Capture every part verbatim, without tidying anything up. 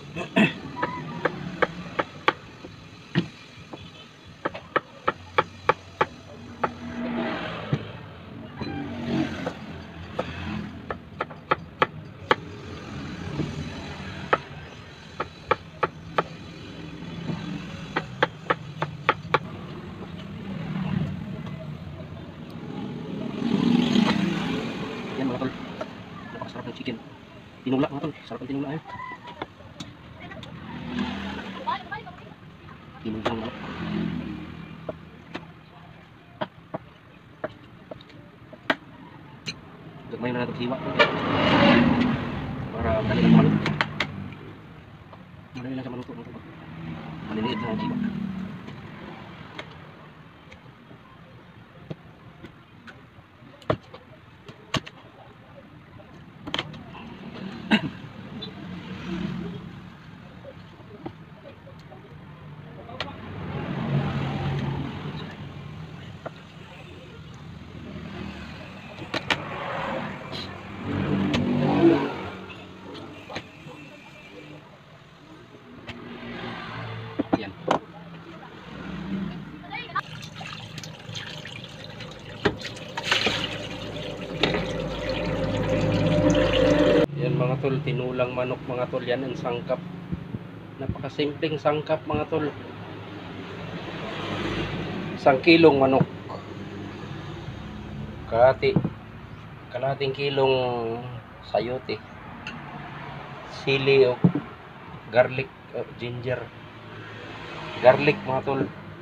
Chicken tinula mga tol, sarap ang tinula eh. Tinulang manok. Gagmay na natin siwa para dali lang maluto. Dali lang sa maluto mga tol. Maliliit na ang siwa. Yan. Yan mga tol, tinulang manok mga tol, yan ang sangkap. Napakasimpleng sangkap mga tol. Isang kilong manok. Kalahati. Kalahating kilong sayote. Sili o garlic, o ginger. Garlic mga tol.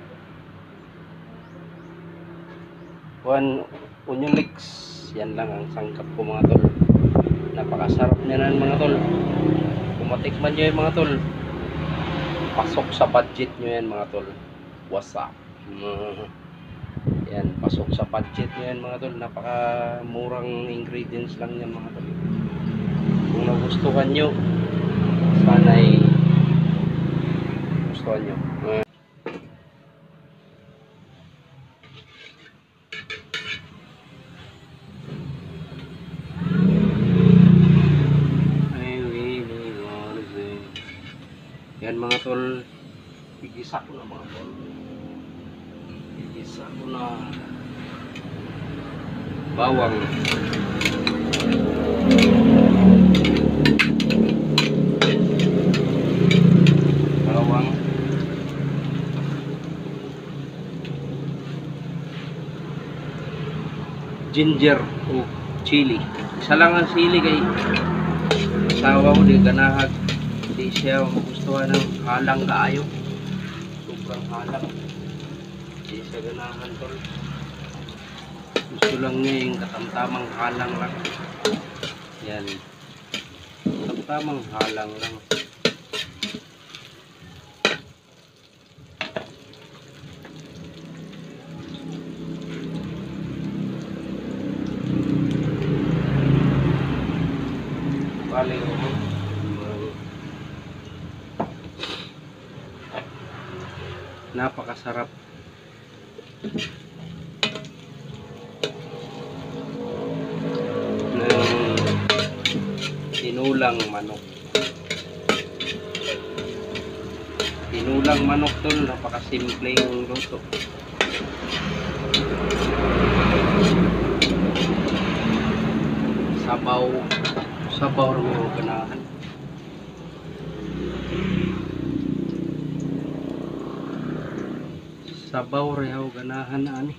One onion leeks. Yan lang ang sangkap ko mga tol. Napakasarap niyan mga tol. Kung matikman nyo yung mga tol, pasok sa budget nyo yan mga tol. What's up? Mm. Yan, pasok sa budget nyo yan mga tol. Napakamurang ingredients lang yan mga tol. Kung nagustuhan nyo, sana'y gustuhan nyo. Uh, Yan mga tol, igisa ko na mga tol. Igisa ko na bawang. Bawang. Ginger o chili. Isa lang ang sili kay asawa ko di ganahag. Hindi siya magustuhan ng halang kaayo. Sobrang halang. Hindi siya ganahan tol. Gusto lang niya yung katamtamang halang lang. Yan. Katamtamang halang lang. Bali ko. Napakasarap. Ng tinulang manok. Tinulang manok tol, napakasimpleng luto. Sabaw, sabaw mo ganahan. Sabaw rehaw ganahan na ani.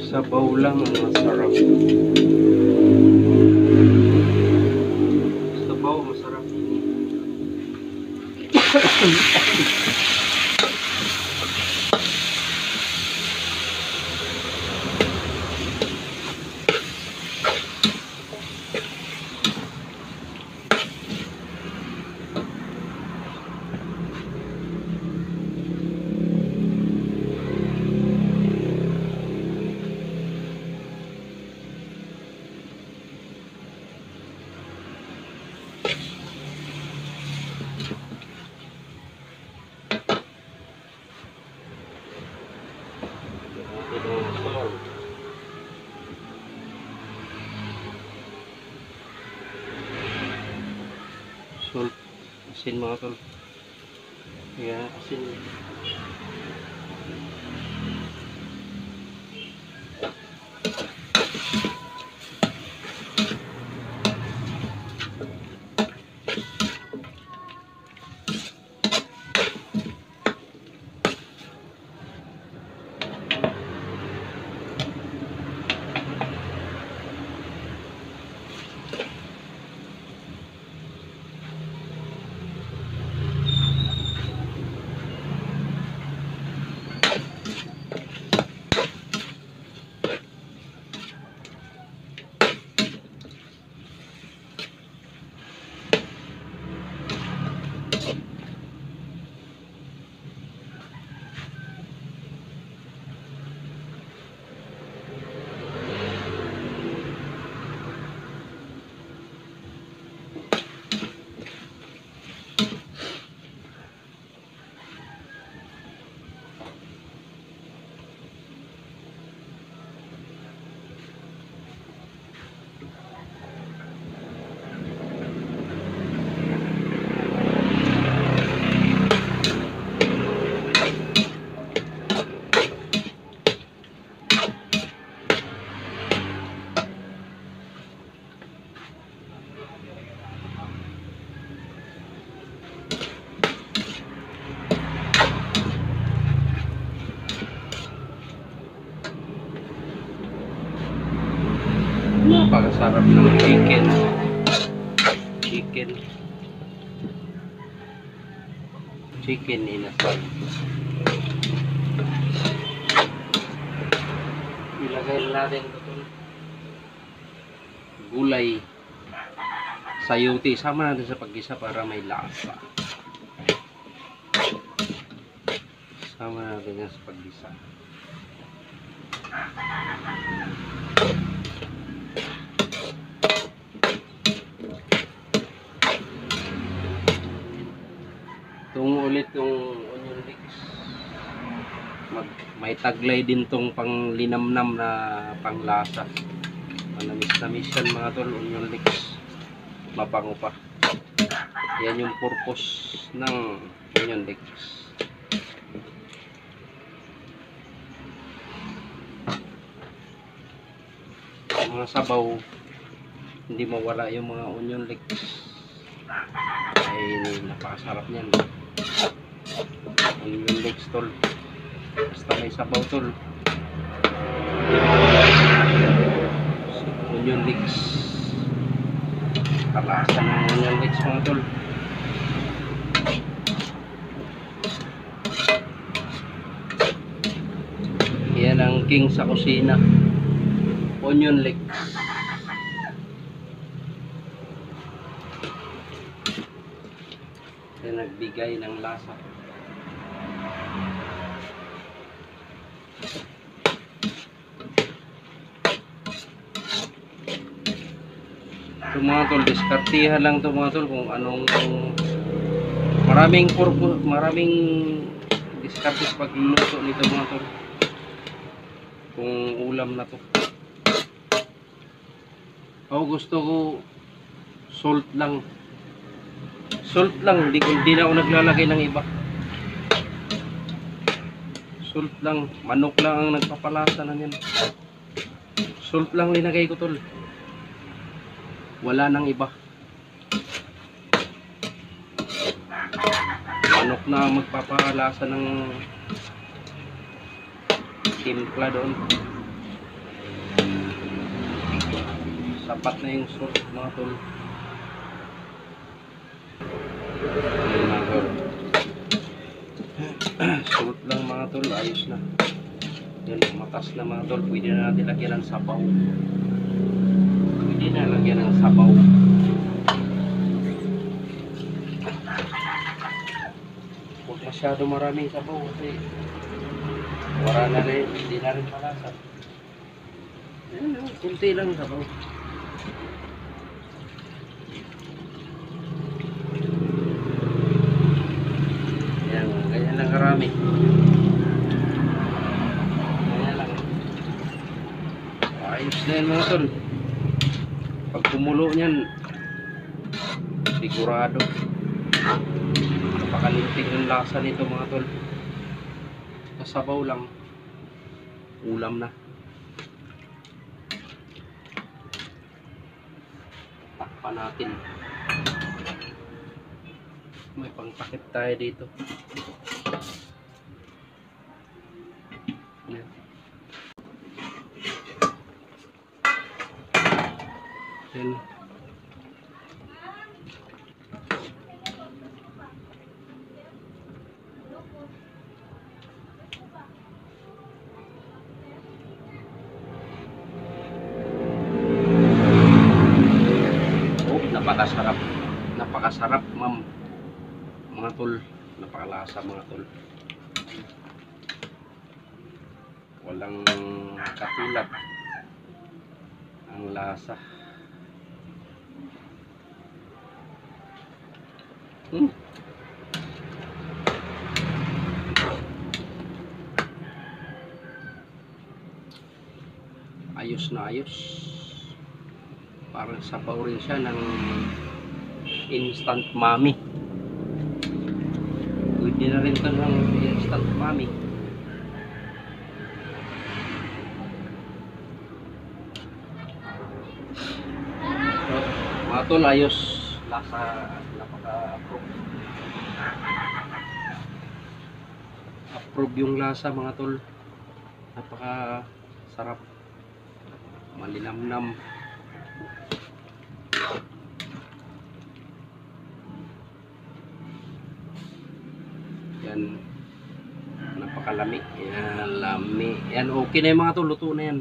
Sabaw lang ang masarap. Sabaw masarap ini. Salt, asin mga tol. Yan, asin. Napakasarap ng chicken. Chicken. Chicken inasal. Ilagay natin ito. Gulay. Sayote. Sama natin sa paggisa para may lasa. Sama natin yan sa paggisa. Itong ulit yung onion leeks. Mag, may taglay din tong pang linamnam na panglasa. Manamis-namis yan mga tol, onion leeks. Mabango pa. Yan yung purpose ng onion leeks. Yung mga sabaw, hindi mawala yung mga onion leeks. Ay napakasarap niyan. Onion leeks tol. Basta may sabaw tol. Onion leeks. Kalasa ng onion leeks mga tol. Yan ang king sa kusina. Onion leeks. Yan nagbigay ng lasa. Ito mga tol, diskartihan lang ito mga tol kung anong maraming purpose, maraming diskarte sa pagluluto nito mga tol. Kung ulam na to. Ako gusto ko salt lang. Salt lang, hindi, hindi na ako naglalagay ng iba. Salt lang, manok lang ang nagpapalasa na yan. Salt lang linagay ko tol. Wala nang iba. Manok na ang magpapalasa ng timpla doon. sapat na yung salt mga tol. Ayan mga tol. Salt lang mga tol, ayos na. Yan, matas na mga tol. Pwede na natin lagyan ng sabaw. Pwede na lagyan ng sabaw. Huwag masyado maraming sabaw kasi wala na rin, hindi na rin malasa. Yan, kunti lang sabaw. Yan, ganyan lang karami. Ganyan lang. Ayos na yan mga tol. Pag kumulo niyan, sigurado napakalintig ng lasa nito mga tol. Sa sabaw lang, ulam na. Takpan natin. May pangtakip tayo dito. Yan. Yan. Napakasarap, napakasarap ma'am mga tol, napakalasa mga tol, walang katulad ang lasa. hmm. Ayos na ayos. Parang sabaw rin siya ng instant mami. Pwede na rin ito ng instant mami. So, mga tol, ayos. Lasa, napaka-approve. Approve yung lasa mga tol. Napaka-sarap. Malinamnam. Yan, napakalami. Yan, lami. Yan, okay na yung mga tol, luto na yan.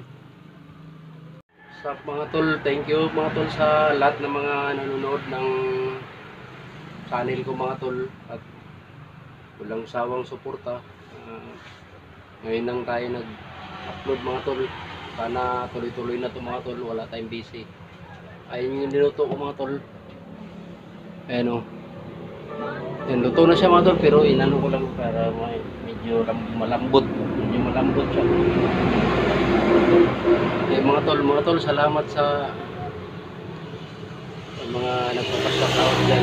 Sa mga tol, thank you mga tol sa lahat ng mga nanonood ng channel ko mga tol, at walang sawang suporta. Uh, ngayon lang tayo nag-upload mga tol. Sana tuloy-tuloy na to mga tol, wala tayong busy. Ayun yung niluto ko mga tol. Ayan o. Yan, luto na siya mga tol, pero inano ko lang para may medyo malambot. Medyo malambot siya. Eh mga tol, mga tol, salamat sa, sa mga nagpapasyaw dyan.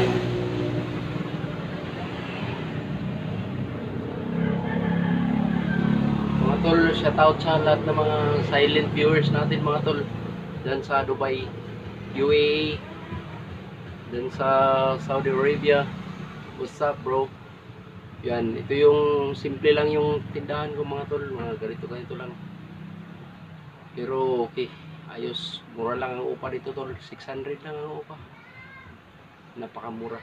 Mga tol, shoutout sa lahat ng mga silent viewers natin mga tol. Dyan sa Dubai, U A E, dyan sa Saudi Arabia. What's up bro? Yan, ito yung simple lang yung tindahan ko mga tol, mga ganito ganito lang. Pero okay, ayos, mura lang ang upa dito tol, six hundred lang ang upa. Napakamura.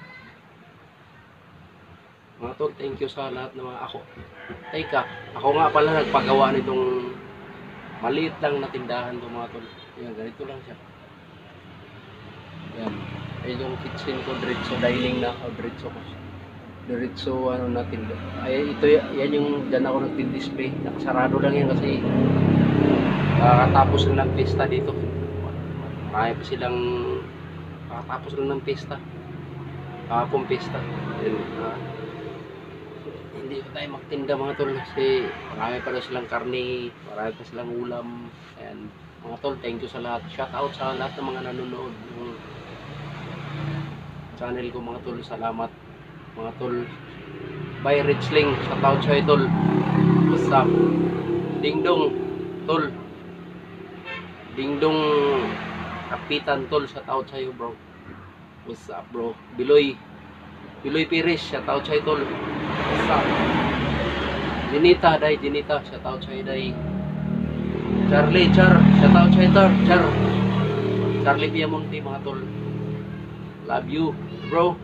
Mga tol, thank you sa lahat ng mga ako. Teka, ako nga pala nagpagawa nitong maliit lang na tindahan to mga tol. Yan, ganito lang siya. Yan, ay yung kitchen ko, diretso dining na, o diretso ko. Diretso ano natin. Ay ito yan yung diyan ako nagdi-display. Nakasarado lang yan kasi kakatapos lang ng pista dito. Marami pa silang kakatapos lang ng pista. Kakapong pista. Then, uh, hindi pa tayo magtinda mga tol kasi marami pa na silang karne, marami pa silang ulam. And mga tol, thank you sa lahat. Shout out sa lahat ng mga nanonood ng channel ko mga tol. Salamat mga tol. By Richling, shout out sa'yo tol. What's up? Ding dong tol. Ding dong Kapitan tol, shout out sa'yo bro. What's up bro? Biloy Biloy Pires, shout out sa'yo tol. What's up? Dinita, day, Dinita, shout out sa'yo day. Charlie, Char, shout out sa'yo tol. Char Charlie Piamonte mga tol. Love you, bro.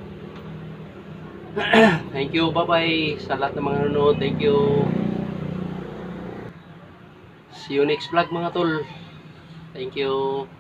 Thank you, bye-bye sa lahat ng mga nanonood. Thank you. See you next vlog mga tol. Thank you.